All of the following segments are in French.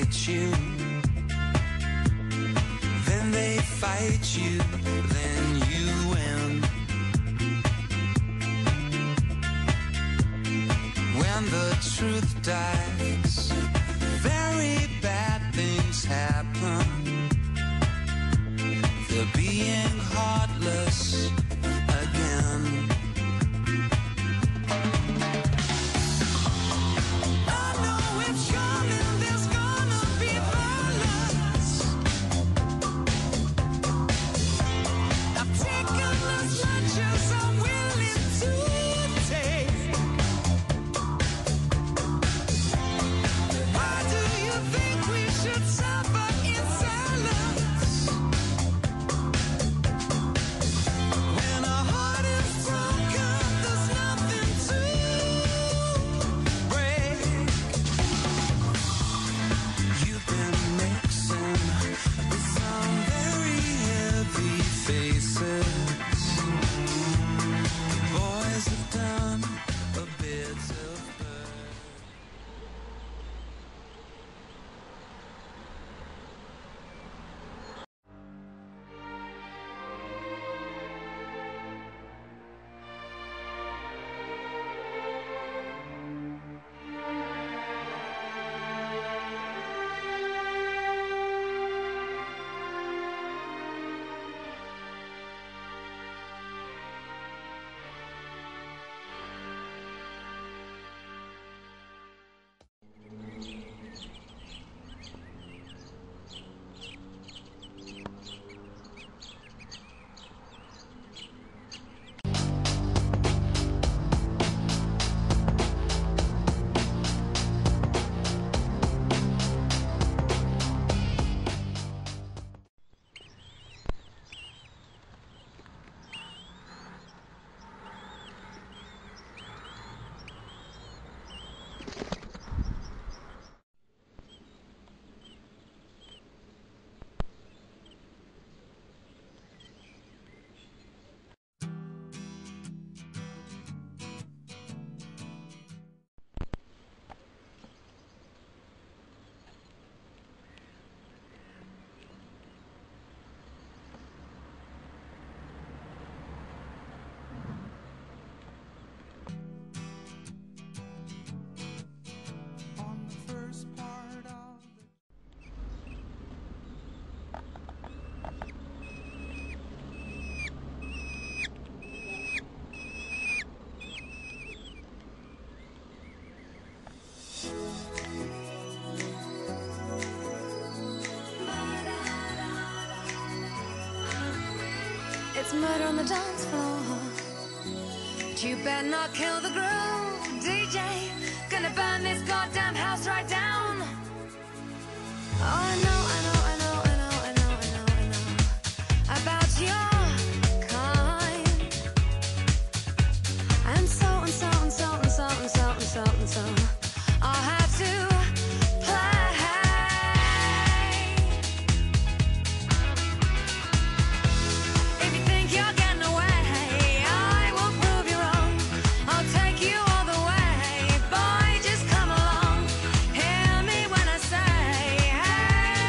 hate you, then they fight you, then you win. When the truth dies, very bad things happen. They're being heartless again. It's murder on the dance floor, but you better not kill the groove, DJ. Gonna burn this goddamn house right down. Oh, I know, I know, I know, I know, I know, I know, I know about your kind. And so and so and so and so and so and so and so I'll have to play. Hey,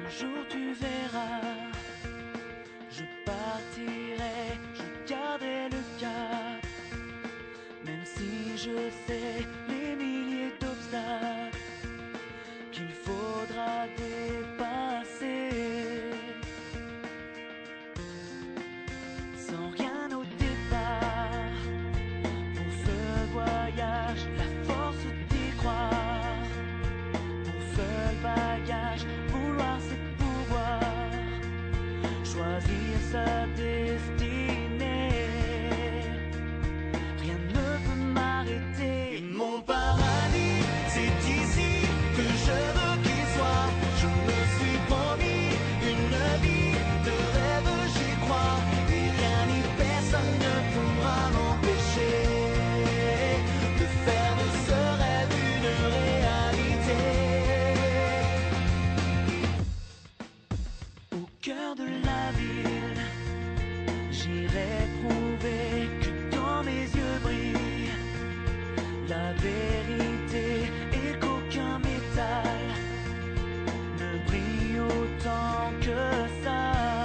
Un jour tu verras, je partirai, je garderai le cap, même si je sais les milliers d'obstacles qu'il faudra dépasser. Sans rien au départ, pour ce voyage, la force d'y croire. Mon seul bagage, vouloir c'est pouvoir choisir sa destinée. Rien ne peut m'arrêter. Mon paradis, c'est ici que je veux qu'il soit. Je me suis promis une vie de rêve, j'y crois. Et rien ni personne ne pourra m'empêcher de faire de ce rêve une réalité. Au cœur de la ville, j'irai prouver que dans mes yeux brille la vérité et qu'aucun métal ne brille autant que ça.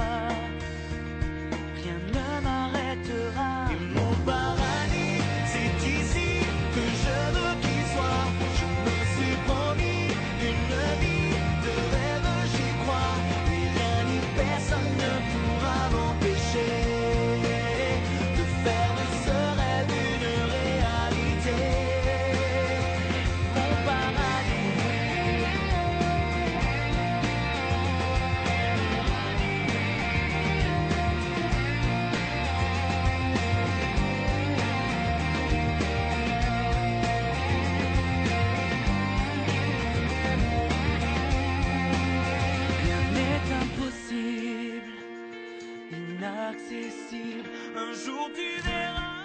Rien ne m'arrêtera. Et mon paradis, c'est ici que je veux qu'il soit. Je me suis promis une vie de rêve, j'y crois. Et rien ni personne ne pourra m'empêcher de faire de ce rêve une réalité. Mon paradis. Rien n'est impossible, inaccessible. Un jour tu verras.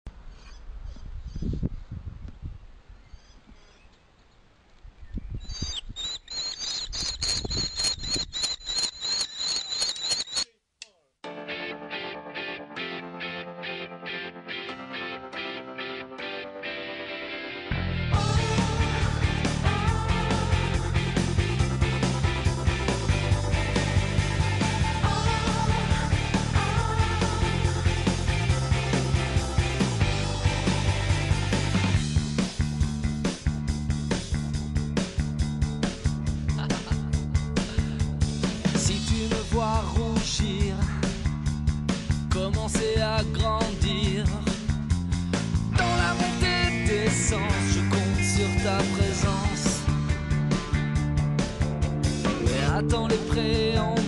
Si tu me vois rougir, commencer à grandir, dans la montée d'essence, je compte sur ta présence. Mais attends les préambes.